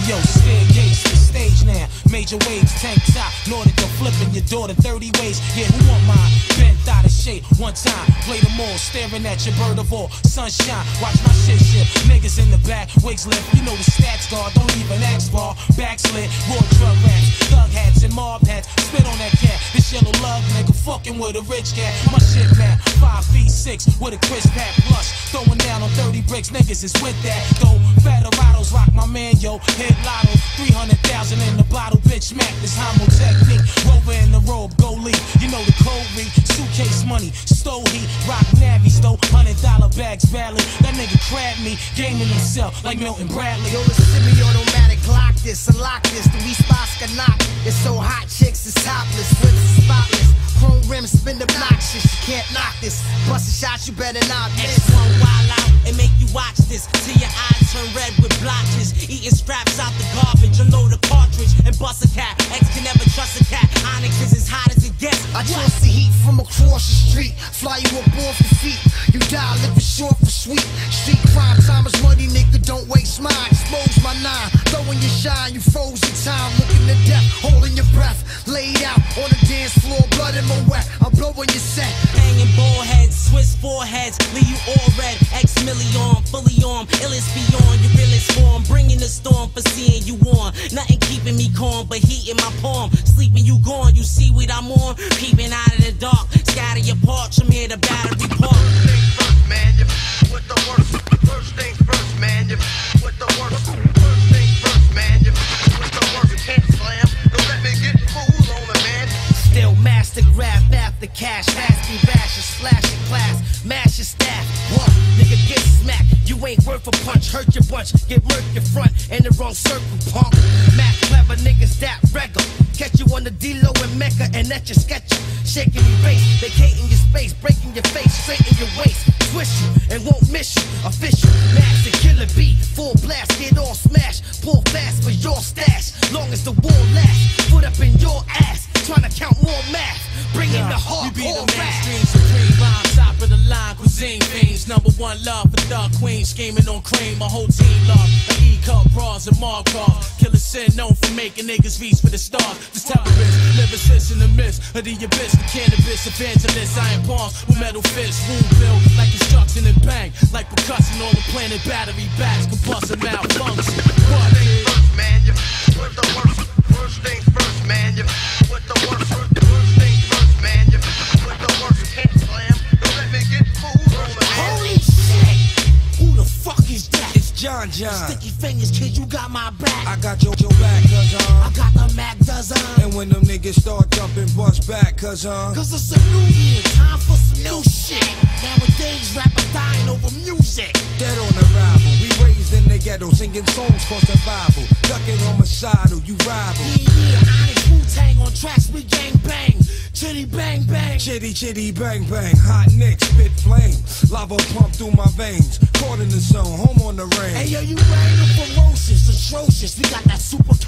Yo, staircase to the stage now. Major waves, tank top, Nordic, I'm flipping your daughter 30 ways. Yeah, who want mine? Bent out of shape, one time, play them all, staring at your bird of all. Sunshine, watch my shit shift. Niggas in the back, wigs lift. You know the stats guard, don't even ask bar. Backslid, raw drug rats, thug hats and mob hats. Spit on that cat, this yellow lug nigga fucking with a rich cat. My shit now, 5 feet 6 with a crisp hat plush. Throwing down on 30 bricks, niggas is with that. Though Federados rock my man, yo. Hit lotto, 300,000 in the bottle, bitch. Smack this homo technique. Rover in the robe, go leak. You know the code read. Suitcase money, stole heat, rock navy, stole $100 bags valley. That nigga crabbed me, gaming himself like Milton Bradley. Yo, the semi-automatic Glock this, unlock this. The we spots can knock. It's so hot, chicks is topless, whips is spotless. Chrome rims spin obnoxious, you can't knock this. Bust a shot, you better not miss. X1 wild out and make you watch this till your eyes turn red with blotches. Eating scraps out the garbage, unload a cartridge and bust a cat. X can never trust a cat. Onyx is as hot as it gets. I toss the heat from across the street, fly you up off your feet. You die living short for sweet. Street crime, time is money, nigga, don't waste mine. Expose my nine, throwing your shine, you froze in time. Looking to death, holding your breath. Laid out on the dance floor, blood in my wet. I'm blowing your set. Hanging ball heads, Swiss foreheads, leave you all red. X million, fully armed, illest beyond your realest form. Bringing the storm for seeing you on. Nothing keeping me calm, but heat in my palm. Sleeping you gone, you see what I'm on. Peeping out of the dark, scatter your parts. I'm here to battery park. First things first, man, you with the worst. First things first, man, you with the worst. First things first, man, you with the worst. You can't slam, don't let me get fooled on it, man. Still master grab after cash, asking bash, splash your class, mash your staff. What? Nigga get smacked, you ain't worth a punch, hurt your bunch, get murked your front, in the wrong circle, punk. Mac clever niggas that regular, catch you on the D-Lo and Mecca, and at your sketcher, shaking your face, vacating your space, breaking your face, straighten your waist, twist you, and won't miss you. Official, master killer beat, full blast, get all smashed, pull fast for your stash, long as the war lasts, foot up in your ass, trying to count more math, bring in the hardcore. We be the mainstream supreme rhyme, top of the line, cuisine fiends. #1 love for thug queen, scheming on cream. My whole team love an E-cup, bras and Markov. Killer sin known for making niggas reach for the stars. This terrorist, lyricist in the midst of the abyss. The cannabis evangelist, iron palms with metal fists. Wound build like construction and bang, like percussion on the planet. Battery backs, combustion malfunction. What? First things first, man, you with the worst. First things first, man, you with the worst. First things first, man, you with the worst. You can't slam, don't let me get fooled on it, man. Holy shit! Who the fuck is that? It's John. Sticky fingers, kid, you got my back. I got your back, I got the Mac dozen. And when them niggas start jumping, bust back, Cause it's a new year, time for some new shit. Nowadays, rappers dying over music. dead on arrival. We raised in the ghetto, singing songs for survival. Ducking homicidal, you rival. Yeah, Onyx, Wu-Tang on tracks, we gang bang. Chitty bang bang. Chitty bang bang. Hot Onyx, spit flame. Lava pump through my veins. Caught in the zone, home on the range. Hey yo, you random ferocious, atrocious. We got that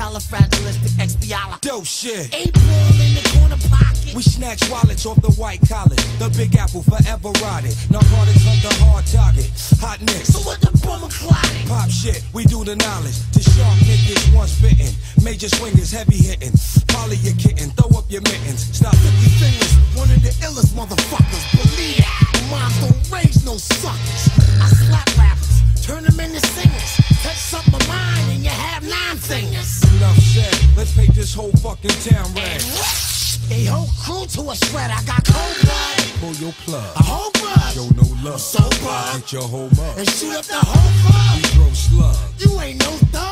supercalifragilisticexpialidocious. Dope shit. 8 ball in the corner pocket. We snatch wallets off the white collar. The Big Apple forever rotted. Narcotics on the hard target. Hot Onyx. So what the bummer clotting? Pop shit, we do the knowledge. The sharp niggas once bitten. Major swingers, heavy hitting. Polly your kitten, throw up your mittens. Stop Sticky fingers, one of the illest motherfuckers. Believe it, the moms don't raise no suckers. I slap rappers, turn them into singers. Touch something of mine and you have 9 fingers. enough said. Let's make this whole fucking town red. A whole crew to a shred. I got cold blood. Pull your plug. A whole bug. Show no love. So bug. Get your whole mug. And shoot up the whole club. We throw slugs. You ain't no thug.